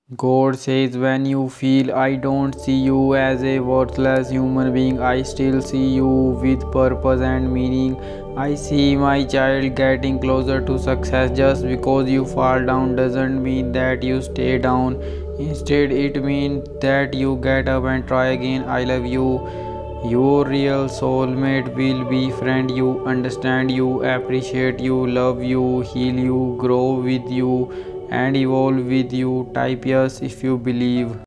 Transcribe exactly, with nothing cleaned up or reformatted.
God says, when you feel I don't see you as a worthless human being, I still see you with purpose and meaning. I see my child getting closer to success. Just because you fall down doesn't mean that you stay down. Instead, it means that you get up and try again. I love you. Your real soulmate will befriend you, understand you, appreciate you, love you, heal you, grow with you, and evolve with you. Type yes if you believe.